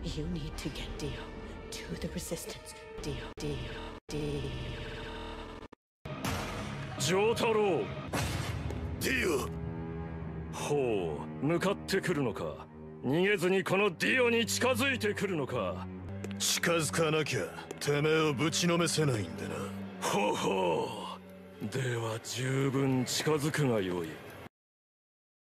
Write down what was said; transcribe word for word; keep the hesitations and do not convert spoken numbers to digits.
You need to get Dio to the Resistance. Dio, Dio, Dio. 丈太郎。 ディオ。 ほう、向かってくるのか。逃げずにこのディオに近づいてくるのか。 近づかなきゃてめえをぶちのめせないんでな。 ほうほう。では十分近づくがよい。